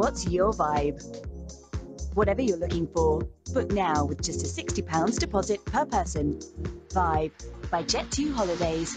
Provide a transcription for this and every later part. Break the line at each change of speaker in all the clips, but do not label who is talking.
What's your vibe? Whatever you're looking for, book now with just a £60 deposit per person. Vibe by Jet2holidays.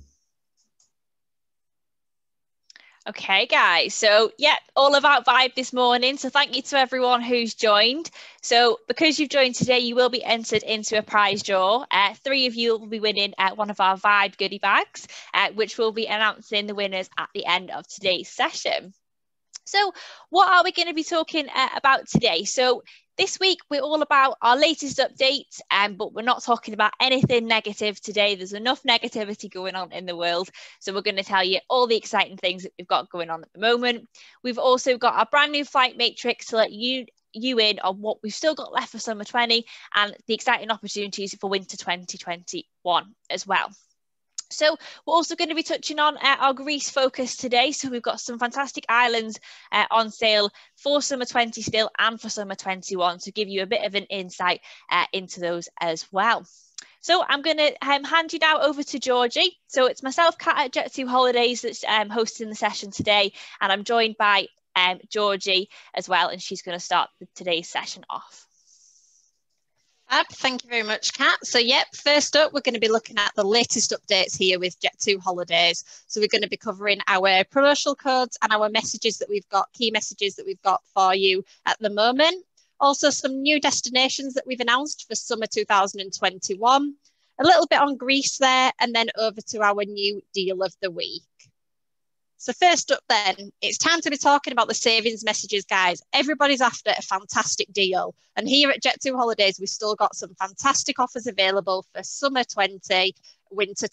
Okay, guys, so yeah, all about vibe this morning. So thank you to everyone who's joined. So because you've joined today, you will be entered into a prize draw. 3 of you will be winning one of our Vibe goodie bags, which we'll be announcing the winners at the end of today's session. So what are we going to be talking about today? So this week, we're all about our latest updates, but we're not talking about anything negative today. There's enough negativity going on in the world. So we're going to tell you all the exciting things that we've got going on at the moment. We've also got our brand new flight matrix to let you in on what we've still got left for summer 20 and the exciting opportunities for winter 2021 as well. So we're also going to be touching on our Greece focus today. So we've got some fantastic islands on sale for summer 20 still and for summer 21 to give you a bit of an insight into those as well. So I'm going to hand you now over to Georgie. So it's myself, Kat at Jet2holidays, that's hosting the session today. And I'm joined by Georgie as well. And she's going to start today's session off.
Thank you very much, Kat. So, yep, first up, we're going to be looking at the latest updates here with Jet2holidays. So we're going to be covering our promotional codes and our messages that we've got, key messages that we've got for you at the moment. Also, some new destinations that we've announced for summer 2021. A little bit on Greece there, and then over to our new deal of the week. So first up then, it's time to be talking about the savings messages, guys. Everybody's after a fantastic deal. And here at Jet2holidays, we've still got some fantastic offers available for summer 20, winter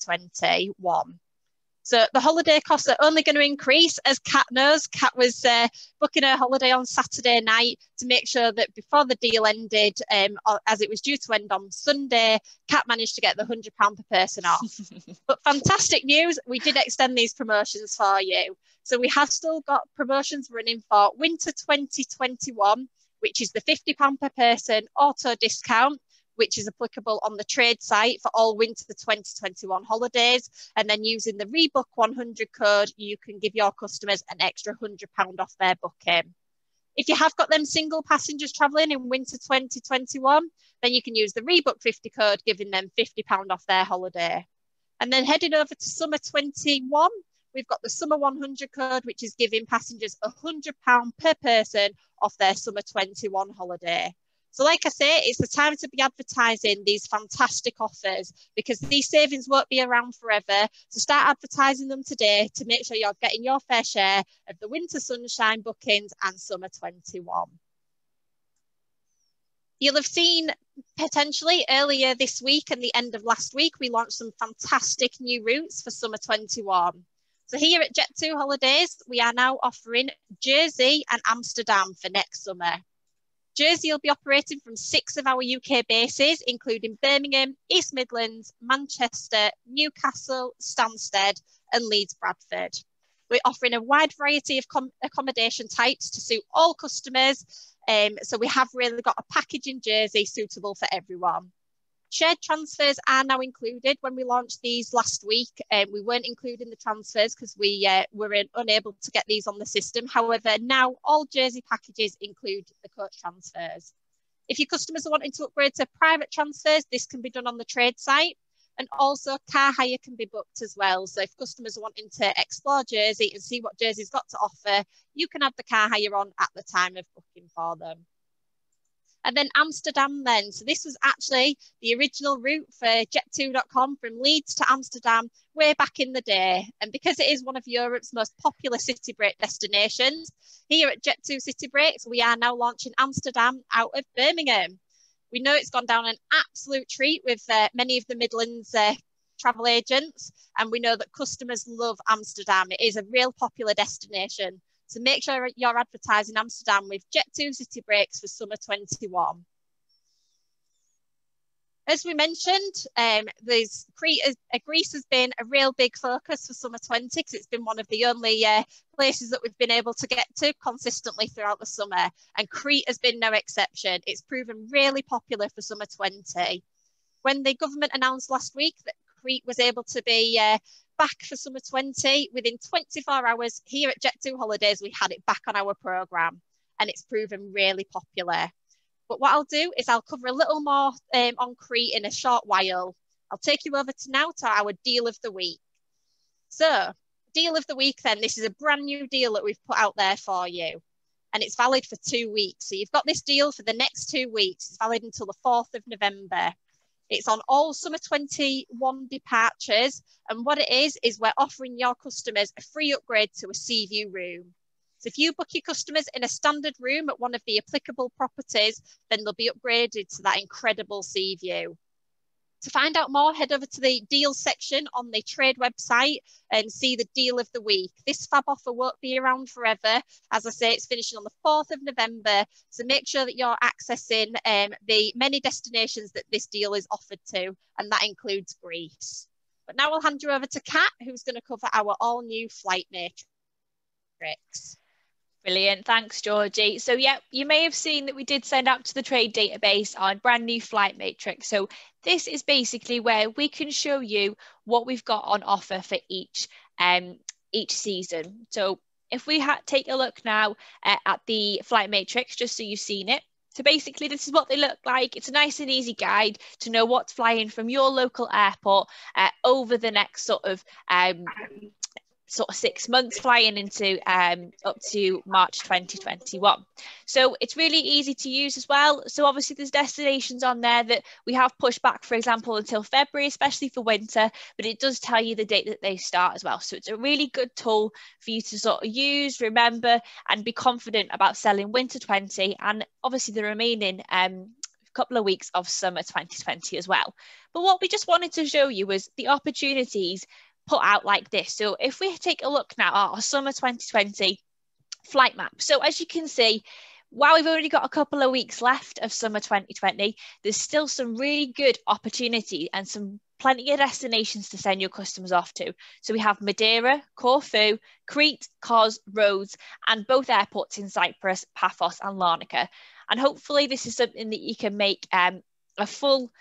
2021. So the holiday costs are only going to increase, as Kat knows. Kat was booking her holiday on Saturday night to make sure that before the deal ended, as it was due to end on Sunday, Kat managed to get the £100 per person off. But fantastic news, we did extend these promotions for you. So we have still got promotions running for winter 2021, which is the £50 per person auto discount, which is applicable on the trade site for all winter 2021 holidays. And then using the Rebook 100 code, you can give your customers an extra £100 off their booking. If you have got them single passengers travelling in winter 2021, then you can use the Rebook 50 code, giving them £50 off their holiday. And then heading over to summer 21, we've got the summer 100 code, which is giving passengers £100 per person off their summer 21 holiday. So like I say, it's the time to be advertising these fantastic offers because these savings won't be around forever. So start advertising them today to make sure you're getting your fair share of the winter sunshine bookings and summer 21. You'll have seen potentially earlier this week and the end of last week, we launched some fantastic new routes for summer 21. So here at Jet2holidays, we are now offering Jersey and Amsterdam for next summer. Jersey will be operating from 6 of our UK bases, including Birmingham, East Midlands, Manchester, Newcastle, Stansted, and Leeds Bradford. We're offering a wide variety of accommodation types to suit all customers. So we have really got a package in Jersey suitable for everyone. Shared transfers are now included. When we launched these last week, we weren't including the transfers because we were unable to get these on the system. However, now all Jersey packages include the coach transfers. If your customers are wanting to upgrade to private transfers, this can be done on the trade site. And also car hire can be booked as well. So if customers are wanting to explore Jersey and see what Jersey's got to offer, you can have the car hire on at the time of booking for them. And then Amsterdam then. So this was actually the original route for Jet2.com from Leeds to Amsterdam way back in the day. And because it is one of Europe's most popular city break destinations, here at Jet2 City Breaks, we are now launching Amsterdam out of Birmingham. We know it's gone down an absolute treat with many of the Midlands travel agents. And we know that customers love Amsterdam. It is a real popular destination. So make sure you're advertising Amsterdam with Jet2 City Breaks for summer 21. As we mentioned, Greece has been a real big focus for summer 20 because it's been one of the only places that we've been able to get to consistently throughout the summer. And Crete has been no exception. It's proven really popular for summer 20. When the government announced last week that Crete was able to be back for summer 20. Within 24 hours here at Jet2holidays, we had it back on our programme, and it's proven really popular. But what I'll do is I'll cover a little more on Crete in a short while. I'll take you over to our deal of the week. So, deal of the week then, this is a brand new deal that we've put out there for you. And it's valid for 2 weeks. So you've got this deal for the next 2 weeks. It's valid until the 4th of November. It's on all summer 21 departures. And what it is we're offering your customers a free upgrade to a sea view room. So if you book your customers in a standard room at one of the applicable properties, then they'll be upgraded to that incredible sea view. To find out more, head over to the deal section on the trade website and see the deal of the week. This fab offer won't be around forever. As I say, it's finishing on the 4th of November. So make sure that you're accessing the many destinations that this deal is offered to, and that includes Greece. But now I'll hand you over to Kat, who's going to cover our all new flight matrix.
Brilliant. Thanks, Georgie. So, yeah, you may have seen that we did send out to the trade database our brand new flight matrix. So this is basically where we can show you what we've got on offer for each season. So if we take a look now at the flight matrix, just so you've seen it. So basically, this is what they look like. It's a nice and easy guide to know what's flying from your local airport over the next sort of 6 months, flying into up to March 2021. So it's really easy to use as well. So obviously there's destinations on there that we have pushed back, for example, until February, especially for winter, but it does tell you the date that they start as well. So it's a really good tool for you to sort of use, remember, and be confident about selling winter 20 and obviously the remaining couple of weeks of summer 2020 as well. But what we just wanted to show you was the opportunities put out like this. So if we take a look now at our summer 2020 flight map. So as you can see, while we've only got a couple of weeks left of summer 2020, there's still some really good opportunity and some plenty of destinations to send your customers off to. So we have Madeira, Corfu, Crete, Kos, Rhodes, and both airports in Cyprus, Paphos and Larnaca. And hopefully this is something that you can make a full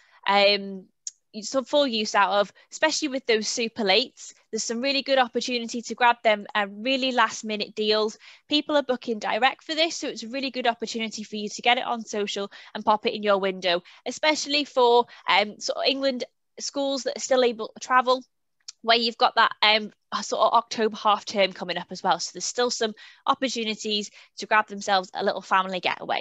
use out of, especially with those super lates. There's some really good opportunity to grab them really last minute deals. People are booking direct for this, so it's a really good opportunity for you to get it on social and pop it in your window, especially for sort of England schools that are still able to travel, where you've got that sort of October half term coming up as well. So there's still some opportunities to grab themselves a little family getaway.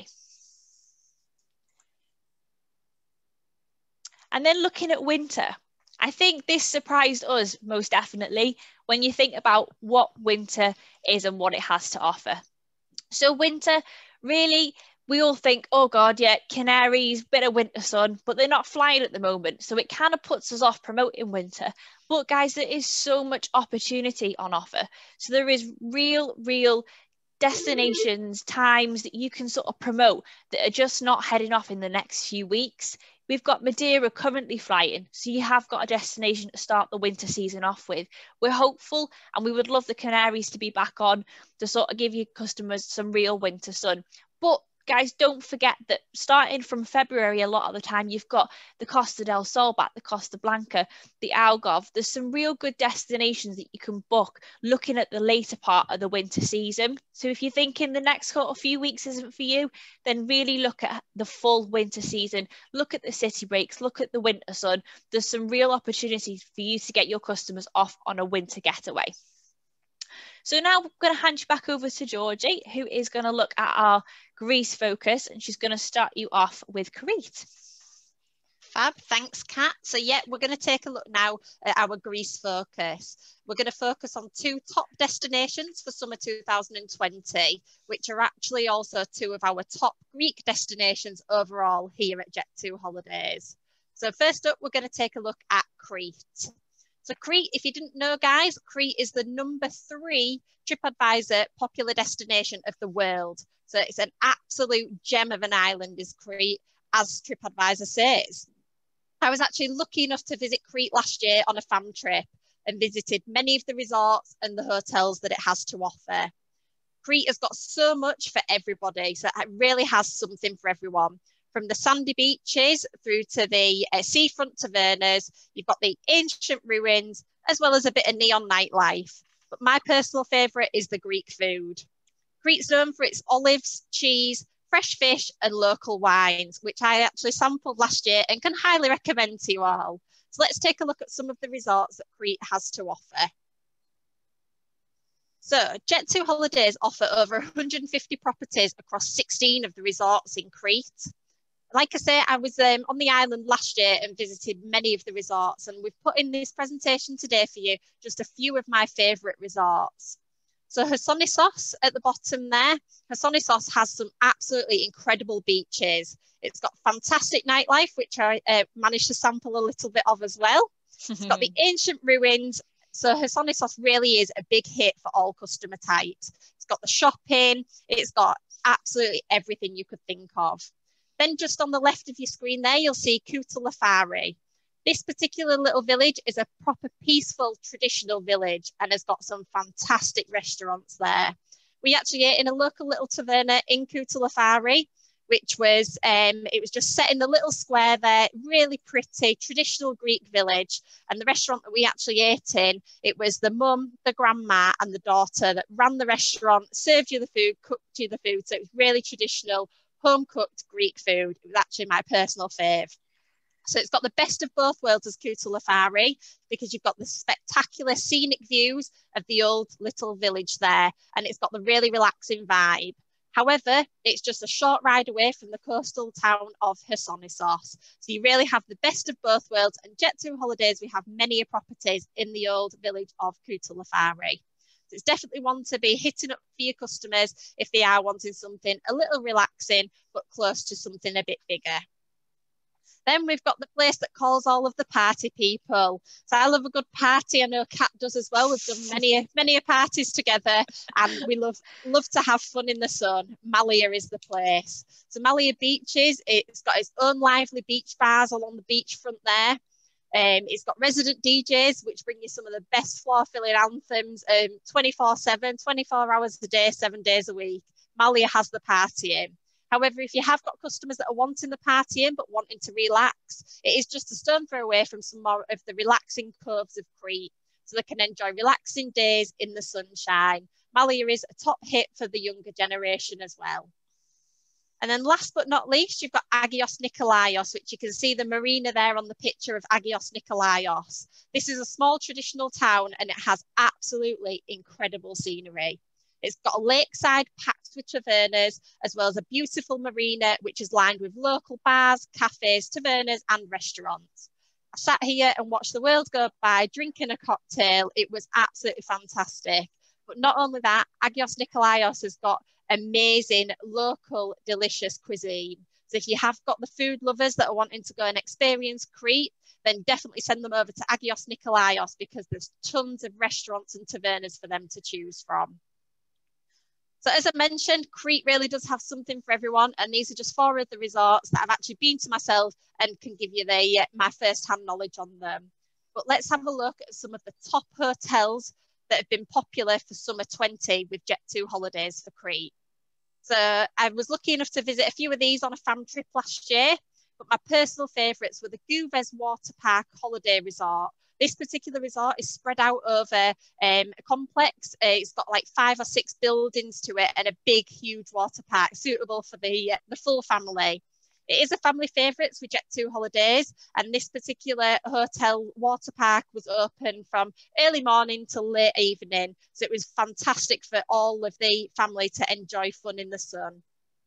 And then looking at winter, I think this surprised us most definitely when you think about what winter is and what it has to offer. So winter, really, we all think, oh God, yeah, Canaries, bit of winter sun, but they're not flying at the moment. So it kind of puts us off promoting winter. But guys, there is so much opportunity on offer. So there is real destinations, times that you can sort of promote that are just not heading off in the next few weeks. We've got Madeira currently flying, so you have got a destination to start the winter season off with. We're hopeful and we would love the Canaries to be back on to sort of give your customers some real winter sun. But guys, don't forget that starting from February, a lot of the time, you've got the Costa del Sol back, the Costa Blanca, the Algarve. There's some real good destinations that you can book looking at the later part of the winter season. So if you're thinking the next few weeks isn't for you, then really look at the full winter season. Look at the city breaks, look at the winter sun. There's some real opportunities for you to get your customers off on a winter getaway. So now I'm going to hand you back over to Georgie, who is going to look at our Greece focus, and she's going to start you off with Crete.
Fab, thanks, Kat. So yeah, we're going to take a look now at our Greece focus. We're going to focus on 2 top destinations for summer 2020, which are actually also 2 of our top Greek destinations overall here at Jet2holidays. So first up, we're going to take a look at Crete. So Crete, if you didn't know, guys, Crete is the #3 TripAdvisor popular destination of the world. So it's an absolute gem of an island, is Crete, as TripAdvisor says. I was actually lucky enough to visit Crete last year on a fam trip and visited many of the resorts and the hotels that it has to offer. Crete has got so much for everybody, so it really has something for everyone. From the sandy beaches through to the seafront tavernas, you've got the ancient ruins as well as a bit of neon nightlife. But my personal favourite is the Greek food. Crete's known for its olives, cheese, fresh fish and local wines, which I actually sampled last year and can highly recommend to you all. So let's take a look at some of the resorts that Crete has to offer. So Jet2holidays offer over 150 properties across 16 of the resorts in Crete. Like I say, I was on the island last year and visited many of the resorts, and we've put in this presentation today for you just a few of my favourite resorts. So Chersonissos at the bottom there. Chersonissos has some absolutely incredible beaches. It's got fantastic nightlife, which I managed to sample a little bit of as well. It's got the ancient ruins. So Chersonissos really is a big hit for all customer types. It's got the shopping. It's got absolutely everything you could think of. Then just on the left of your screen there, you'll see Koutalafari. This particular little village is a proper peaceful traditional village and has got some fantastic restaurants there. We actually ate in a local little taverna in Koutalafari, which was, it was just set in the little square there, really pretty traditional Greek village. And the restaurant that we actually ate in, it was the mum, the grandma and the daughter that ran the restaurant, served you the food, cooked you the food. So it was really traditional, home-cooked Greek food. It was actually my personal fave. So it's got the best of both worlds as Koutalafari, because you've got the spectacular scenic views of the old little village there, and it's got the really relaxing vibe. However, it's just a short ride away from the coastal town of Chersonissos. So you really have the best of both worlds, and Jet2holidays, we have many properties in the old village of Koutalafari. So it's definitely one to be hitting up for your customers if they are wanting something a little relaxing, but close to something a bit bigger. Then we've got the place that calls all of the party people. So I love a good party. I know Kat does as well. We've done many parties together, and we love to have fun in the sun. Malia is the place. So Malia Beaches, it's got its own lively beach bars along the beachfront there. It's got resident DJs, which bring you some of the best floor-filling anthems 24/7, 24 hours a day, 7 days a week. Malia has the partying. However, if you have got customers that are wanting the partying but wanting to relax, it is just a stone throw away from some more of the relaxing coves of Crete, so they can enjoy relaxing days in the sunshine. Malia is a top hit for the younger generation as well. And then last but not least, you've got Agios Nikolaios, which you can see the marina there on the picture of Agios Nikolaios. This is a small traditional town, and it has absolutely incredible scenery. It's got a lakeside packed with tavernas, as well as a beautiful marina, which is lined with local bars, cafes, tavernas, and restaurants. I sat here and watched the world go by, drinking a cocktail. It was absolutely fantastic. But not only that, Agios Nikolaios has got amazing, local, delicious cuisine. So if you have got the food lovers that are wanting to go and experience Crete, then definitely send them over to Agios Nikolaios, because there's tons of restaurants and tavernas for them to choose from. So as I mentioned, Crete really does have something for everyone, and these are just 4 of the resorts that I've actually been to myself and can give you my first-hand knowledge on them. But let's have a look at some of the top hotels that have been popular for summer 20 with Jet2holidays for Crete. So I was lucky enough to visit a few of these on a fam trip last year, but my personal favourites were the Gouves Water Park Holiday Resort. This particular resort is spread out over a complex. It's got like 5 or 6 buildings to it and a big, huge water park suitable for the full family. It is a family favourite with Jet2holidays, and this particular hotel water park was open from early morning till late evening. So it was fantastic for all of the family to enjoy fun in the sun.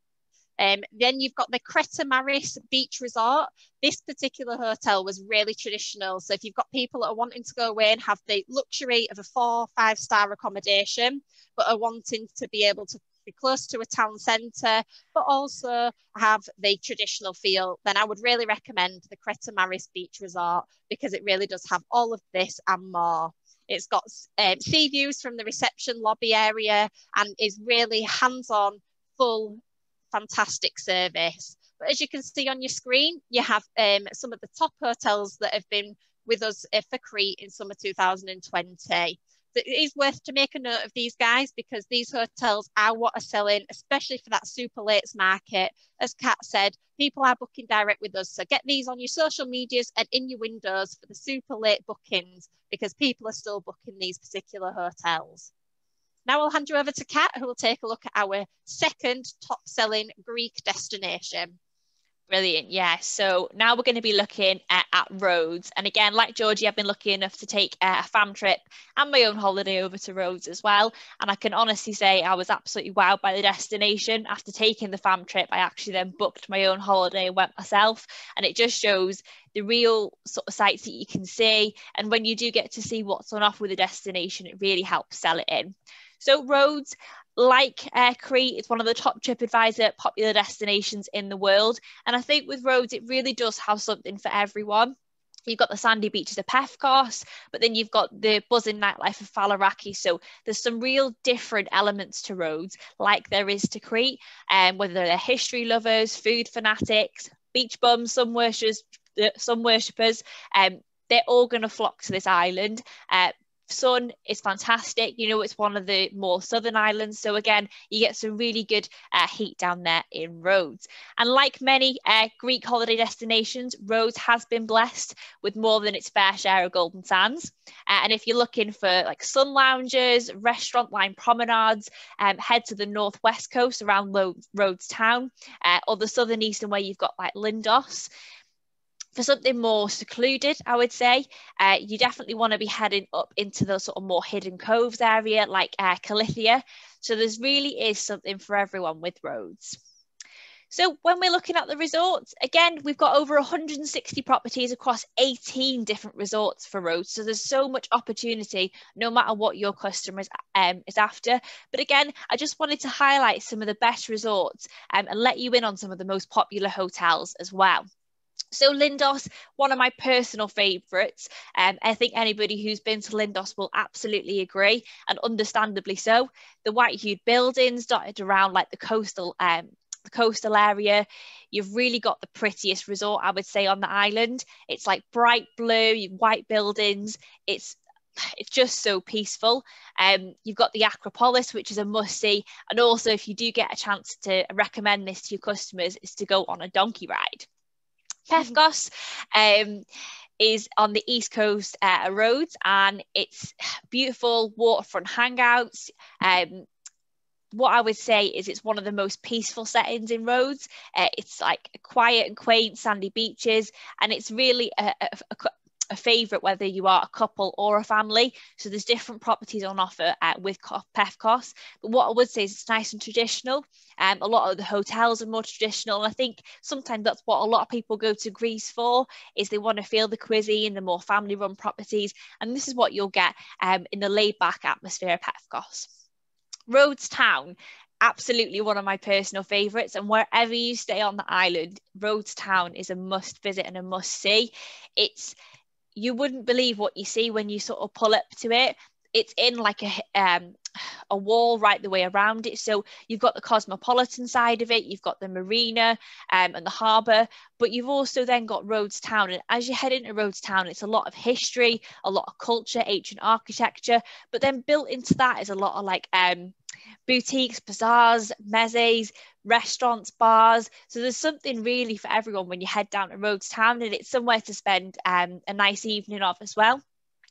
Then you've got the Crete Maris Beach Resort. This particular hotel was really traditional. So if you've got people that are wanting to go away and have the luxury of a 4 or 5-star accommodation, but are wanting to be able to be close to a town centre, but also have the traditional feel, then I would really recommend the Crete Maris Beach Resort, because it really does have all of this and more. It's got sea views from the reception lobby area and is really hands-on, full, fantastic service. But as you can see on your screen, you have some of the top hotels that have been with us for Crete in summer 2020. So it is worth to make a note of these guys, because these hotels are what are selling, especially for that super lates market. As Kat said, people are booking direct with us. So get these on your social medias and in your windows for the super late bookings, because people are still booking these particular hotels. Now I'll hand you over to Kat, who will take a look at our second top selling Greek destination.
Brilliant. Yeah. So now we're going to be looking at Rhodes. And again, like Georgie, I've been lucky enough to take a fam trip and my own holiday over to Rhodes as well. And I can honestly say I was absolutely wowed by the destination. After taking the fam trip, I actually then booked my own holiday and went myself. And it just shows the real sort of sights that you can see. And when you do get to see what's on offer with a destination, it really helps sell it in. So Rhodes, like Crete, it's one of the top TripAdvisor popular destinations in the world. And I think with Rhodes, it really does have something for everyone. You've got the sandy beaches of Lefkas, but then you've got the buzzing nightlife of Faliraki. So there's some real different elements to Rhodes, like there is to Crete, whether they're history lovers, food fanatics, beach bums, sun worshippers, they're all going to flock to this island. Sun is fantastic. You know, it's one of the more southern islands. So again, you get some really good heat down there in Rhodes. And like many Greek holiday destinations, Rhodes has been blessed with more than its fair share of golden sands. And if you're looking for like sun lounges, restaurant line promenades, head to the northwest coast around Rhodes town, or the southern eastern where you've got like Lindos. For something more secluded, I would say, you definitely want to be heading up into the sort of more hidden coves area like Calithia. So there's really is something for everyone with Rhodes. So when we're looking at the resorts, again, we've got over 160 properties across 18 different resorts for Rhodes. So there's so much opportunity, no matter what your customer is after. But again, I just wanted to highlight some of the best resorts and let you in on some of the most popular hotels as well. So Lindos, one of my personal favourites. I think anybody who's been to Lindos will absolutely agree, and understandably so. The white-hued buildings dotted around like the coastal area. You've really got the prettiest resort, I would say, on the island. It's like bright blue, white buildings. It's just so peaceful. You've got the Acropolis, which is a must-see, and also if you do get a chance to recommend this to your customers, is to go on a donkey ride. Lefkas is on the east coast of Rhodes, and it's beautiful waterfront hangouts. What I would say is it's one of the most peaceful settings in Rhodes. It's like quiet and quaint sandy beaches, and it's really a favourite whether you are a couple or a family. So there's different properties on offer with Lefkas. But what I would say is it's nice and traditional. A lot of the hotels are more traditional, and I think sometimes that's what a lot of people go to Greece for, is they want to feel the cuisine, the more family-run properties, and this is what you'll get in the laid-back atmosphere of Lefkas. Rhodes town, absolutely one of my personal favourites, and wherever you stay on the island, Rhodes town is a must visit and a must see. You wouldn't believe what you see when you sort of pull up to it. It's in like a wall right the way around it. So you've got the cosmopolitan side of it, you've got the marina and the harbour, but you've also then got Rhodes town. And as you head into Rhodes town, it's a lot of history, a lot of culture, ancient architecture, but then built into that is a lot of like boutiques, bazaars, mezes, restaurants, bars. So there's something really for everyone when you head down to Rhodes town, and it's somewhere to spend a nice evening of as well.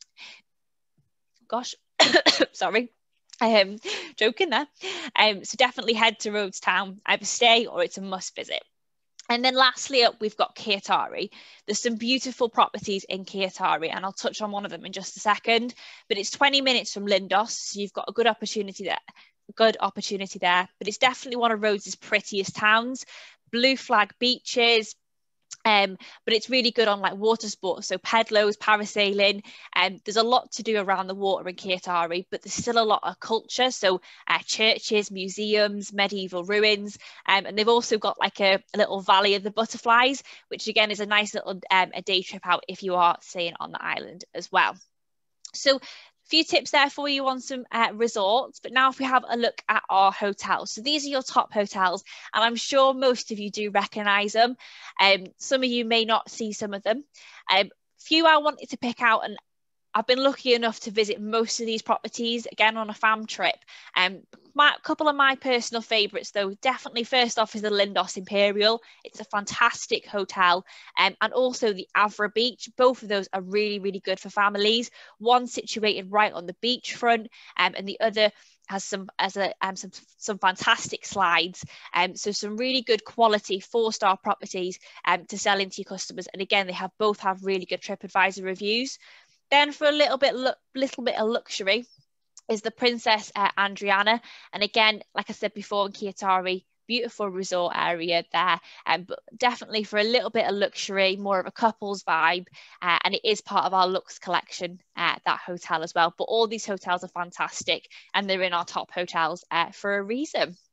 Gosh, sorry, I am joking there. So definitely head to Rhodes town, either stay or it's a must visit. And then lastly up, we've got Kiatari. There's some beautiful properties in Kiatari, and I'll touch on one of them in just a second, but it's 20 minutes from Lindos, so you've got a good opportunity there. But it's definitely one of Rhodes' prettiest towns. Blue flag beaches, but it's really good on like water sports, so pedlos, parasailing. There's a lot to do around the water in Kiatari, but there's still a lot of culture, so churches, museums, medieval ruins, and they've also got like a little Valley of the Butterflies, which again is a nice little a day trip out if you are staying on the island as well. So few tips there for you on some resorts, but now if we have a look at our hotels. So these are your top hotels, and I'm sure most of you do recognise them. Some of you may not see some of them. Few I wanted to pick out, and I've been lucky enough to visit most of these properties, again, on a fam trip. A couple of my personal favourites, though, definitely first off is the Lindos Imperial. It's a fantastic hotel. And also the Avra Beach. Both of those are really, really good for families. One situated right on the beachfront, and the other has some fantastic slides. So some really good quality 4-star properties to sell into your customers. And again, they both have really good TripAdvisor reviews. Then for a little bit of luxury is the Princess Andriana. And again, like I said before, in Kiatari, beautiful resort area there. But definitely for a little bit of luxury, more of a couple's vibe. And it is part of our Lux collection, that hotel as well. But all these hotels are fantastic and they're in our top hotels for a reason.